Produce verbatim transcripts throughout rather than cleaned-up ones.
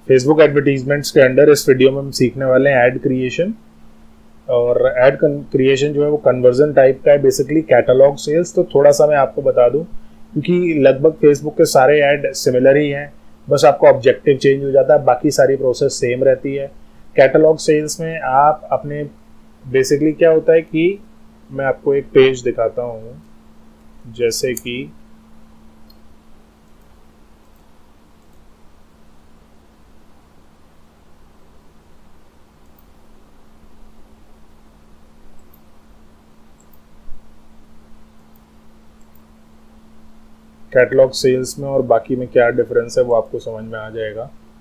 Facebook advertisements के under इस video में हम सीखने वाले हैं ऐड क्रिएशन। और ऐड क्रिएशन जो है वो कन्वर्जन टाइप का है, बेसिकली कैटलॉग सेल्स। तो थोड़ा सा मैं आपको बता दूं, क्योंकि लगभग फेसबुक के सारे ऐड सिमिलर ही हैं, बस आपको ऑब्जेक्टिव चेंज हो जाता है, बाकी सारी प्रोसेस सेम रहती है। कैटलॉग सेल्स में आप अपने बेसिकली क्या होता है कि मैं आपको एक पेज दिखाता हूँ, जैसे कि कैटलॉग सेल्स में और बाकी में क्या डिफरेंस है वो आपको समझ में आ जाएगा।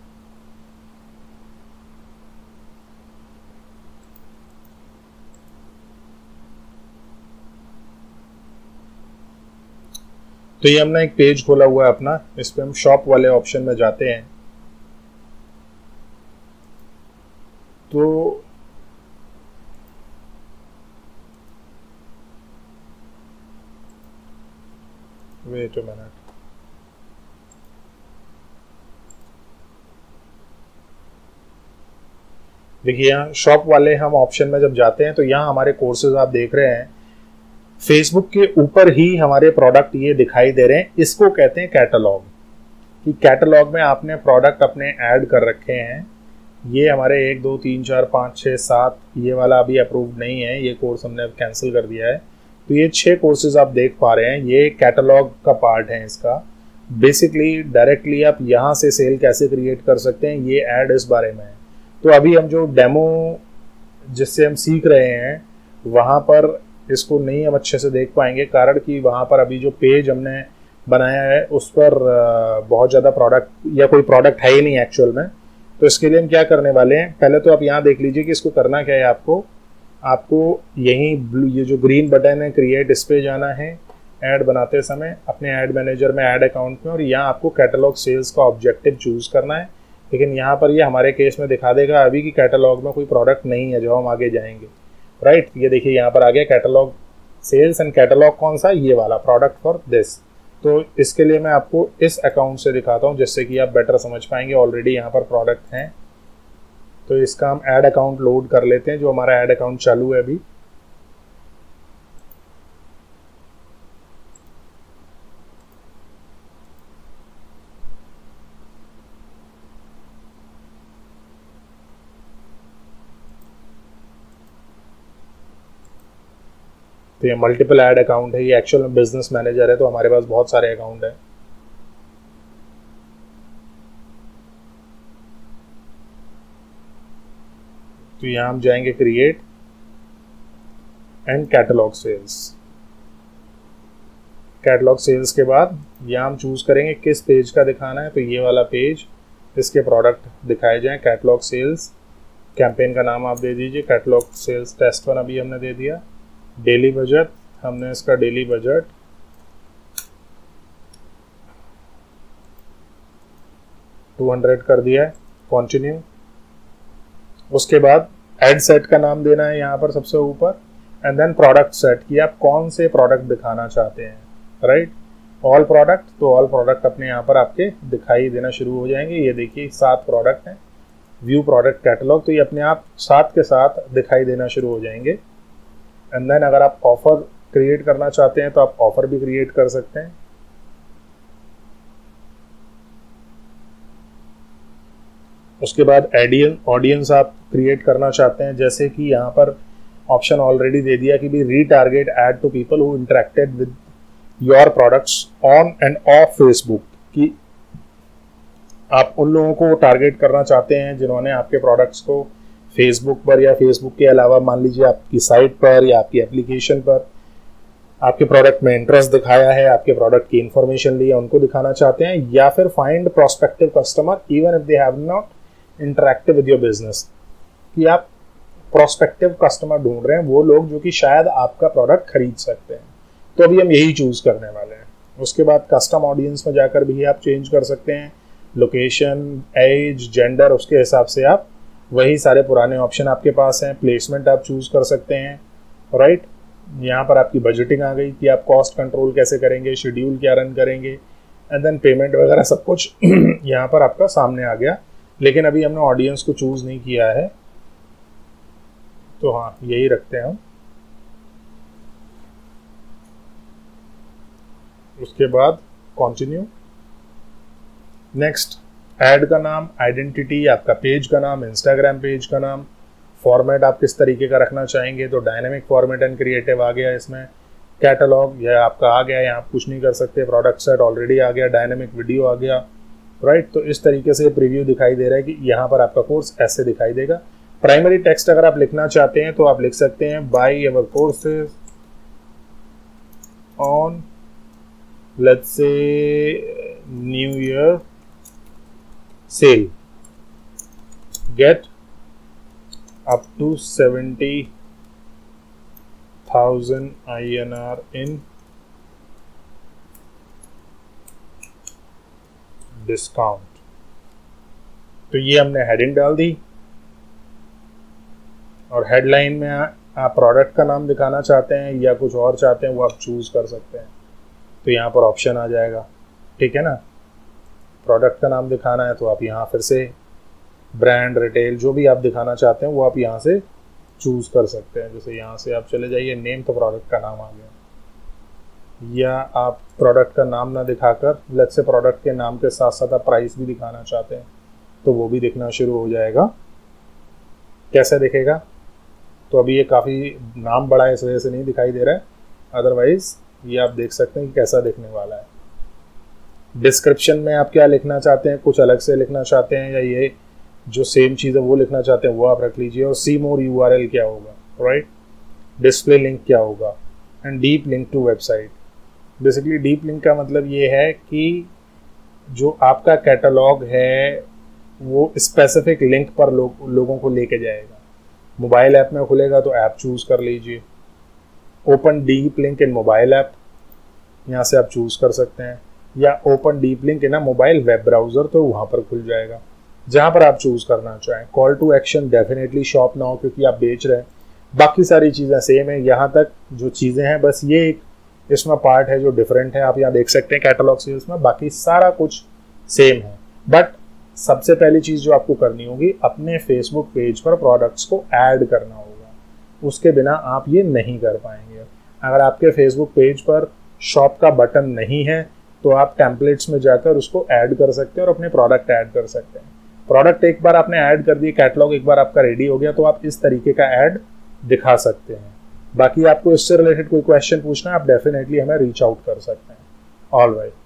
तो ये हमने एक पेज खोला हुआ है अपना, इस पे हम शॉप वाले ऑप्शन में जाते हैं। तो वेट अ मिनट, देखिए यहाँ शॉप वाले हम ऑप्शन में जब जाते हैं तो यहाँ हमारे कोर्सेज आप देख रहे हैं, फेसबुक के ऊपर ही हमारे प्रोडक्ट ये दिखाई दे रहे हैं। इसको कहते हैं कैटलॉग, कि कैटलॉग में आपने प्रोडक्ट अपने ऐड कर रखे हैं। ये हमारे एक दो तीन चार पाँच छः सात, ये वाला अभी अप्रूव्ड नहीं है, ये कोर्स हमने अब कैंसिल कर दिया है। तो ये छह कोर्सेज आप देख पा रहे हैं, ये कैटलॉग का पार्ट है इसका। बेसिकली डायरेक्टली आप यहाँ से सेल कैसे क्रिएट कर सकते हैं, ये ऐड इस बारे में है। तो अभी हम जो डेमो जिससे हम सीख रहे हैं वहाँ पर इसको नहीं हम अच्छे से देख पाएंगे, कारण कि वहाँ पर अभी जो पेज हमने बनाया है उस पर बहुत ज़्यादा प्रोडक्ट या कोई प्रोडक्ट है ही नहीं एक्चुअल में। तो इसके लिए हम क्या करने वाले हैं, पहले तो आप यहाँ देख लीजिए कि इसको करना क्या है। आपको आपको यही ब्लू ये जो ग्रीन बटन है क्रिएट, इस पे जाना है ऐड बनाते समय अपने ऐड मैनेजर में, ऐड अकाउंट में, और यहाँ आपको कैटलॉग सेल्स का ऑब्जेक्टिव चूज करना है। लेकिन यहाँ पर ये हमारे केस में दिखा देगा अभी कि कैटलॉग में कोई प्रोडक्ट नहीं है, जो हम आगे जाएंगे। राइट, ये देखिए यहाँ पर आ गया कैटलॉग सेल्स, एंड कैटलॉग कौन सा, ये वाला प्रोडक्ट फॉर दिस। तो इसके लिए मैं आपको इस अकाउंट से दिखाता हूँ जिससे कि आप बेटर समझ पाएंगे। ऑलरेडी यहाँ पर प्रोडक्ट हैं, तो इसका हम ऐड अकाउंट लोड कर लेते हैं, जो हमारा ऐड अकाउंट चालू है अभी। तो ये मल्टीपल ऐड अकाउंट है, ये एक्चुअल में बिजनेस मैनेजर है, तो हमारे पास बहुत सारे अकाउंट है। तो यहाँ हम जाएंगे create and catalogue sales. Catalogue sales के बाद यहाँ हम चूज करेंगे किस पेज का दिखाना है, तो ये वाला पेज, इसके प्रोडक्ट दिखाए जाएं। कैटलॉग सेल्स, कैंपेन का नाम आप दे दीजिए कैटलॉग सेल्स टेस्ट वन, अभी हमने दे दिया। डेली बजट, हमने इसका डेली बजट टू हंड्रेड कर दिया है, कंटिन्यू। उसके बाद एड सेट का नाम देना है यहाँ पर सबसे ऊपर, एंड देन प्रोडक्ट सेट कि आप कौन से प्रोडक्ट दिखाना चाहते हैं। राइट, ऑल प्रोडक्ट, तो ऑल प्रोडक्ट अपने यहाँ पर आपके दिखाई देना शुरू हो जाएंगे। ये देखिए सात प्रोडक्ट हैं, व्यू प्रोडक्ट कैटलॉग, तो ये अपने आप सात के साथ दिखाई देना शुरू हो जाएंगे। एंड देन अगर आप ऑफर क्रिएट करना चाहते हैं तो आप ऑफर भी क्रिएट कर सकते हैं। उसके बाद एडियन ऑडियंस आप क्रिएट करना चाहते हैं, जैसे कि यहाँ पर ऑप्शन ऑलरेडी दे दिया कि भी retarget ad to people who interacted with your products on and off Facebook, कि आप उन लोगों को टारगेट करना चाहते हैं जिन्होंने आपके प्रोडक्ट्स को फेसबुक पर या फेसबुक के अलावा मान लीजिए आपकी साइट पर या आपकी एप्लीकेशन पर आपके प्रोडक्ट में इंटरेस्ट दिखाया है, आपके प्रोडक्ट की इंफॉर्मेशन ली है, उनको दिखाना चाहते हैं। या फिर find prospective customer even if they have not interacted with your business, कि आप प्रोस्पेक्टिव कस्टमर ढूंढ रहे हैं, वो लोग जो कि शायद आपका प्रोडक्ट खरीद सकते हैं। तो अभी हम यही चूज करने वाले हैं। उसके बाद कस्टम ऑडियंस में जाकर भी आप चेंज कर सकते हैं, लोकेशन, एज, जेंडर, उसके हिसाब से आप वही सारे पुराने ऑप्शन आपके पास हैं। प्लेसमेंट आप चूज कर सकते हैं। राइट, यहाँ पर आपकी बजटिंग आ गई कि आप कॉस्ट कंट्रोल कैसे करेंगे, शेड्यूल क्या रन करेंगे, एंड देन पेमेंट वगैरह सब कुछ यहाँ पर आपका सामने आ गया। लेकिन अभी हमने ऑडियंस को चूज नहीं किया है, तो हाँ यही रखते हैं हम। उसके बाद कंटिन्यू। नेक्स्ट, ऐड का नाम, आइडेंटिटी, आपका पेज का नाम, इंस्टाग्राम पेज का नाम, फॉर्मेट आप किस तरीके का रखना चाहेंगे, तो डायनेमिक फॉर्मेट एंड क्रिएटिव आ गया इसमें। कैटलॉग यह आपका आ गया, यहाँ आप कुछ नहीं कर सकते। प्रोडक्ट सेट ऑलरेडी आ गया, डायनेमिक वीडियो आ गया, राइट। तो इस तरीके से प्रीव्यू दिखाई दे रहा है कि यहाँ पर आपका कोर्स ऐसे दिखाई देगा। प्राइमरी टेक्स्ट अगर आप लिखना चाहते हैं तो आप लिख सकते हैं buy our courses on let's say new year sale, get up to seventy thousand I N R in discount. तो ये हमने हेडिंग डाल दी, और हेडलाइन में आप प्रोडक्ट का नाम दिखाना चाहते हैं या कुछ और चाहते हैं वो आप चूज कर सकते हैं। तो यहाँ पर ऑप्शन आ जाएगा, ठीक है ना। प्रोडक्ट का नाम दिखाना है तो आप यहाँ फिर से ब्रांड, रिटेल, जो भी आप दिखाना चाहते हैं वो आप यहाँ से चूज कर सकते हैं। जैसे यहाँ से आप चले जाइए, नेम, तो प्रोडक्ट का नाम आ गया। या आप प्रोडक्ट का नाम ना दिखाकर लेट्स से प्रोडक्ट के नाम के साथ साथ आप प्राइस भी दिखाना चाहते हैं तो वो भी दिखना शुरू हो जाएगा। कैसे दिखेगा, तो अभी ये काफ़ी नाम बड़ा है इस वजह से नहीं दिखाई दे रहा है, अदरवाइज ये आप देख सकते हैं कि कैसा दिखने वाला है। डिस्क्रिप्शन में आप क्या लिखना चाहते हैं, कुछ अलग से लिखना चाहते हैं या ये जो सेम चीज़ है वो लिखना चाहते हैं वो आप रख लीजिए। और see more U R L क्या होगा, राइट। डिस्प्ले लिंक क्या होगा, and deep link to website. Basically deep link का मतलब ये है कि जो आपका कैटलॉग है वो स्पेसिफिक लिंक पर लो, लोगों को लेके जाएगा। मोबाइल ऐप में खुलेगा तो ऐप चूज कर लीजिए, open deep link in mobile app, यहाँ से आप चूज कर सकते हैं, या open deep link in a mobile web browser, तो वहाँ पर खुल जाएगा जहाँ पर आप चूज करना चाहें। Call to action definitely shop now, क्योंकि आप बेच रहे हैं। बाकी सारी चीज़ें सेम है, यहाँ तक जो चीज़ें हैं बस ये एक इसमें पार्ट है जो डिफरेंट है। आप यहाँ देख सकते हैं कैटलॉग सेल्स में, बाकी सारा कुछ सेम है। बट सबसे पहली चीज़ जो आपको करनी होगी, अपने फेसबुक पेज पर प्रोडक्ट्स को ऐड करना होगा, उसके बिना आप ये नहीं कर पाएंगे। अगर आपके फेसबुक पेज पर शॉप का बटन नहीं है तो आप टेम्पलेट्स में जाकर उसको ऐड कर सकते हैं और अपने प्रोडक्ट ऐड कर सकते हैं। प्रोडक्ट एक बार आपने ऐड कर दिए, कैटलॉग एक बार आपका रेडी हो गया, तो आप इस तरीके का ऐड दिखा सकते हैं। बाकी आपको इससे रिलेटेड कोई क्वेश्चन पूछना है, आप डेफिनेटली हमें रीच आउट कर सकते हैं। All right.